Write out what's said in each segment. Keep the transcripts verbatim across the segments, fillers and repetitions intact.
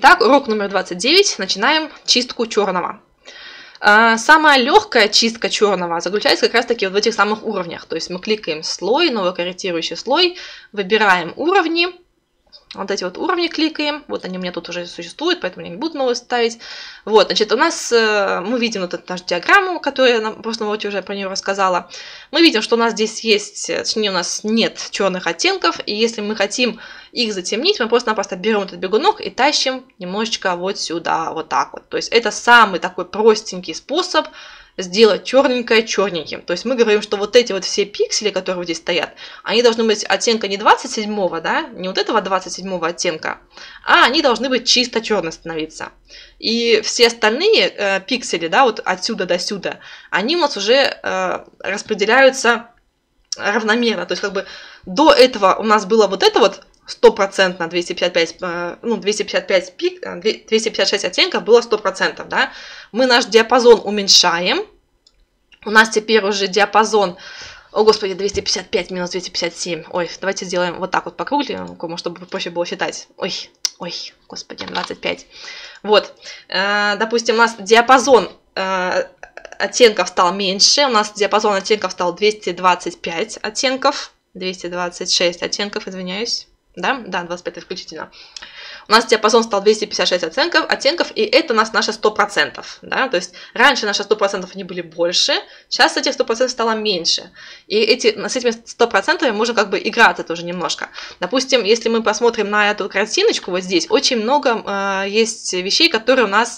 Итак, урок номер двадцать девять. Начинаем чистку черного. Самая легкая чистка черного заключается как раз таки вот в этих самых уровнях. То есть мы кликаем слой, новый корректирующий слой, выбираем уровни. Вот эти вот уровни кликаем. Вот они у меня тут уже существуют, поэтому я не буду новые ставить. Вот, значит, у нас, мы видим вот эту нашу диаграмму, которую я на прошлом уроке уже про нее рассказала. Мы видим, что у нас здесь есть, точнее, у нас нет черных оттенков. И если мы хотим их затемнить, мы просто-напросто берем этот бегунок и тащим немножечко вот сюда, вот так вот. То есть это самый такой простенький способ сделать черненькое черненьким. То есть мы говорим, что вот эти вот все пиксели, которые вот здесь стоят, они должны быть оттенка не двадцать седьмого, да, не вот этого двадцать седьмого оттенка, а они должны быть чисто черные становиться. И все остальные э, пиксели, да, вот отсюда до сюда, они у нас уже э, распределяются равномерно. То есть как бы до этого у нас было вот это вот стопроцентно двести пятьдесят пять, ну, двести пятьдесят пять пик, двести пятьдесят шесть оттенков было сто процентов, да. Мы наш диапазон уменьшаем. У нас теперь уже диапазон, о господи, двести пятьдесят пять минус двести пятьдесят семь. Ой, давайте сделаем вот так вот по кругу, чтобы проще было считать. Ой, ой, господи, двадцать пять. Вот, допустим, у нас диапазон оттенков стал меньше. У нас диапазон оттенков стал двести двадцать пять оттенков. двести двадцать шесть оттенков, извиняюсь. Да, да, двадцать пять исключительно. У нас диапазон стал двести пятьдесят шесть оттенков, оттенков, и это у нас наши сто процентов. Да? То есть раньше наши сто процентов они были больше, сейчас этих сто процентов стало меньше. И эти, с этими сто процентов можно как бы играться тоже немножко. Допустим, если мы посмотрим на эту картиночку вот здесь, очень много э, есть вещей, которые у нас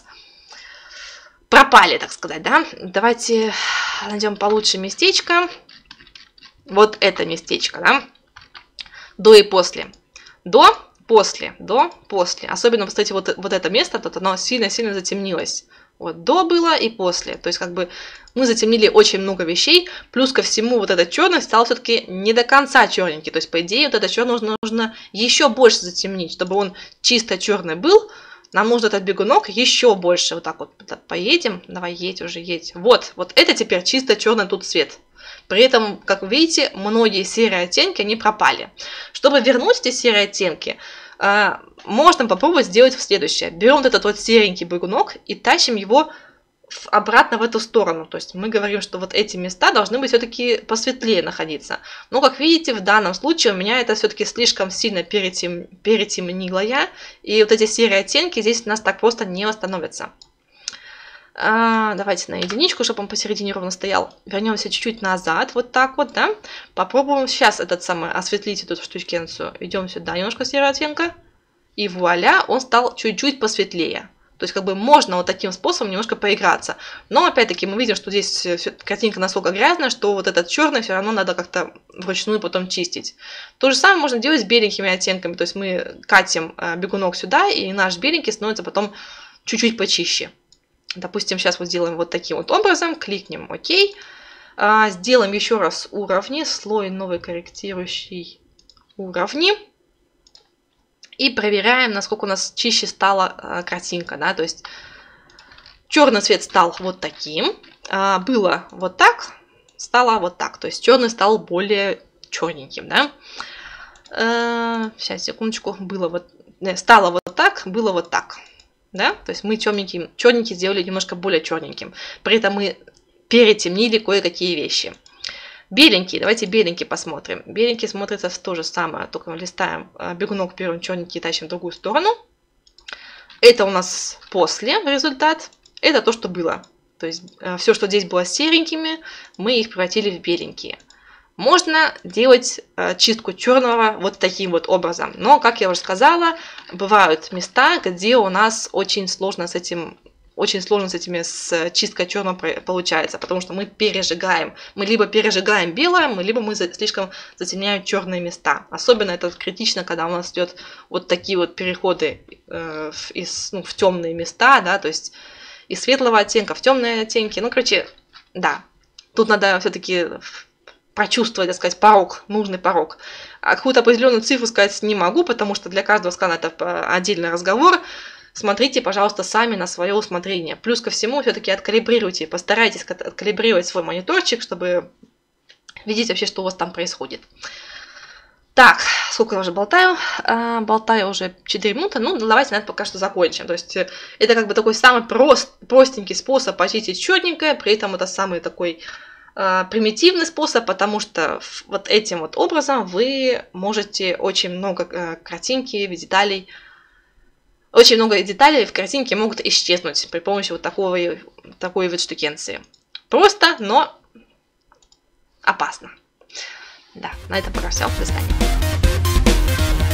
пропали, так сказать. Да? Давайте найдем получше местечко. Вот это местечко, да? До и после. До, после, до, после. Особенно, кстати, вот, вот это место, тут оно сильно-сильно затемнилось. Вот до было и после. То есть, как бы мы затемнили очень много вещей. Плюс ко всему, вот этот черный стал все-таки не до конца черненький. То есть, по идее, вот этот черный нужно, нужно еще больше затемнить, чтобы он чисто черный был. Нам нужно этот бегунок еще больше. Вот так вот поедем. Давай, едь уже, едь. Вот, вот это теперь чисто черный тут цвет. При этом, как вы видите, многие серые оттенки, они пропали. Чтобы вернуть эти серые оттенки, можно попробовать сделать следующее. Берем вот этот вот серенький бегунок и тащим его обратно в эту сторону. То есть мы говорим, что вот эти места должны быть все-таки посветлее находиться. Но, как видите, в данном случае у меня это все-таки слишком сильно перетем... перетемнило я. И вот эти серые оттенки здесь у нас так просто не восстановятся. А, давайте на единичку, чтобы он посередине ровно стоял. Вернемся чуть-чуть назад, вот так вот, да. Попробуем сейчас этот самый осветлить эту штучкенцию. Идем сюда, немножко серого оттенка. И вуаля, он стал чуть-чуть посветлее. То есть, как бы можно вот таким способом немножко поиграться. Но, опять-таки, мы видим, что здесь картинка настолько грязная, что вот этот черный все равно надо как-то вручную потом чистить. То же самое можно делать с беленькими оттенками. То есть, мы катим бегунок сюда, и наш беленький становится потом чуть-чуть почище. Допустим, сейчас вот сделаем вот таким вот образом, кликнем ОК, а, сделаем еще раз уровни, слой новый корректирующий уровни, и проверяем, насколько у нас чище стала а, картинка, да, то есть черный цвет стал вот таким, а, было вот так, стало вот так, то есть черный стал более черненьким, да. А, сейчас, секундочку, было вот, стало вот так, было вот так. Да? То есть мы черненький, черненький сделали немножко более черненьким. При этом мы перетемнили кое-какие вещи. Беленький, давайте беленький посмотрим. Беленький смотрится то же самое, только мы листаем бегунок, берем черненький и тащим в другую сторону. Это у нас после результат. Это то, что было. То есть все, что здесь было серенькими, мы их превратили в беленькие. Можно делать э, чистку черного вот таким вот образом. Но, как я уже сказала, бывают места, где у нас очень сложно с этим, очень сложно с этими с чисткой черного получается, потому что мы пережигаем. Мы либо пережигаем белое, мы, либо мы за, слишком затемняем черные места. Особенно это критично, когда у нас идет вот такие вот переходы э, в, из, ну, в темные места, да, то есть из светлого оттенка в темные оттенки. Ну, короче, да, тут надо все-таки прочувствовать, так сказать, порог, нужный порог. А какую-то определенную цифру сказать не могу, потому что для каждого скана это отдельный разговор. Смотрите, пожалуйста, сами на свое усмотрение. Плюс ко всему, все-таки откалибрируйте, постарайтесь откалибрировать свой мониторчик, чтобы видеть вообще, что у вас там происходит. Так, сколько я уже болтаю? А, болтаю уже четыре минуты. Ну, давайте на это пока что закончим. То есть это как бы такой самый прост, простенький способ очистить черненькое, при этом это самый такой а, примитивный способ, потому что вот этим вот образом вы можете очень много а, картинки, деталей, очень много деталей в картинке могут исчезнуть при помощи вот такой, такой вот штукенции. Просто, но опасно. Да, на этом пока все. До свидания.